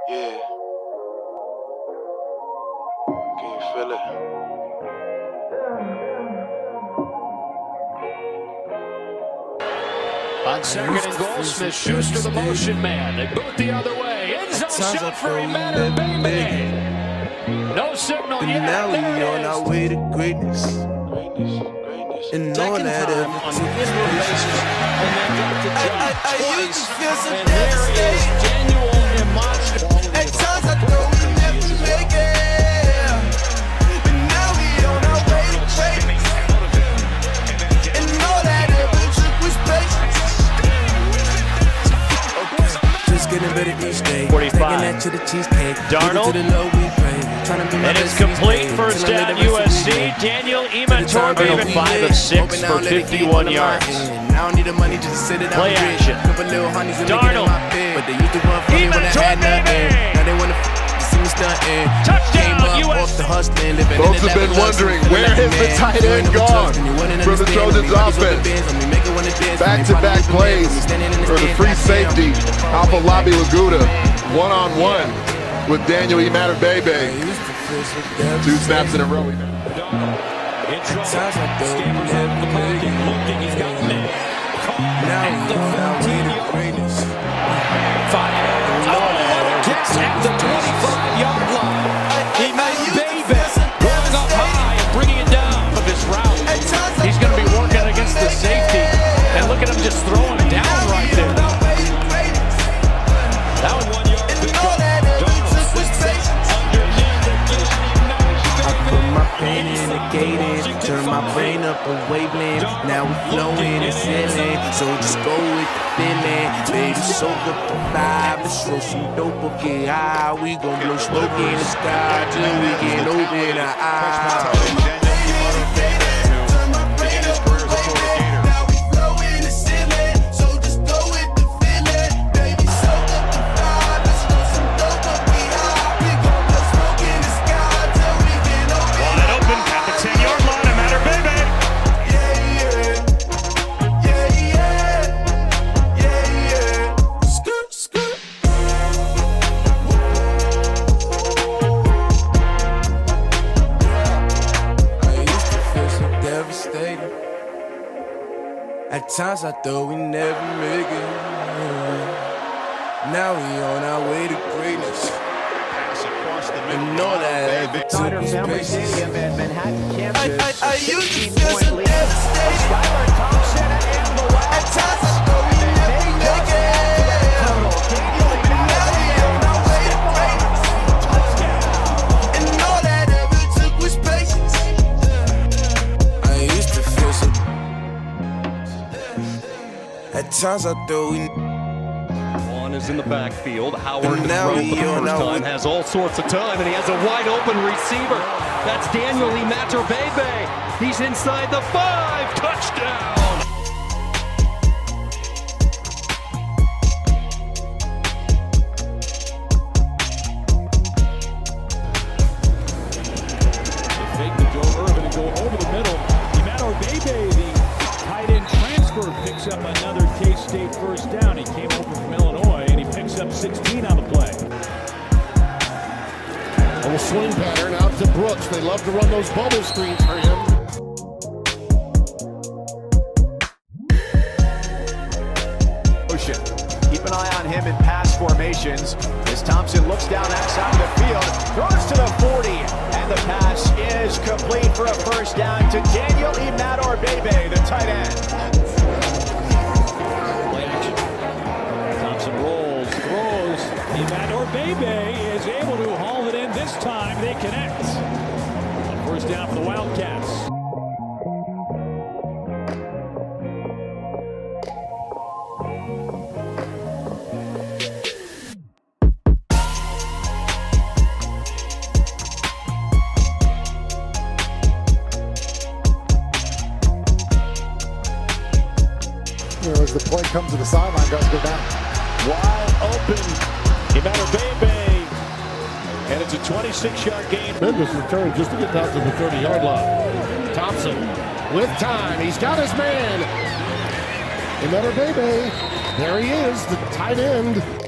Yeah. Can you feel it? On second and goal, Smith-Schuster the motion man. They boot the other way. End zone shot for Immanuel Bebe. No signal yet. Now we on our way to greatness. And all that on individual basis, and then got to jump twice. And there is Daniel Imatrobe. At times I thought we never make it, but now we on our way to greatness. And all that ever took was patience. Just getting better each day. 45. Taking that to the cheesecake. Darnold. To the low we pray. And it's complete. First down USC. Daniel Imatrobe 5 of 6 for 51 yards. Play action. Darnold. Imatrobe, touchdown USC. Folks have been wondering, where has the tight end gone for the Trojans offense? Back-to-back plays for the free safety, Afolabi Laguda, one-on-one with Daniel Imatrobe. 2 snaps in a row. At the 25-yard line. Imatrobe going up high and bringing it down for this route. He's going to be working against the safety. And look at him just throwing it down right there. That was 1 yard. Pain in the gated, turn my brain up a wavelength. Now we flowing and sailing, so just go with the feeling. Baby, soak up the vibe, let's throw some dope up, get high. We gon' blow smoke in the sky till we can open our eyes. At times I thought we never make it. Now we on our way to greatness. And all that ever took was patience. I used to feel so devastated. At times I thought we never make it. Now we on our way to greatness. And all that ever took was patience. I used to feel so. At times I thought we. Juan is in the backfield. Howard throw for the first time, has all sorts of time, and he has a wide open receiver. That's Daniel Imatrobe. He's inside the 5. Touchdown. They fake to Joe Irvin and go over the middle. Imatrobe, the tight end transfer, picks up another K-State first down. He came over from Illinois, and he picks up 16 on the play. A little swing pattern out to Brooks. They love to run those bubble screens for him. Keep an eye on him in pass formations as Thompson looks down that side of the field, throws to the 40, and the pass is complete for a first down to Daniel Imatrobe, the tight end. Play action. Thompson rolls, throws. Imatrobe is able to haul it in. This time they connect. A first down for the Wildcats. As the play comes to the sideline, guys go down. Wide open. Imatrobe. And it's a 26-yard gain. Tremendous return just to get down to the 30-yard line. Thompson with time. He's got his man. Imatrobe. There he is, the tight end.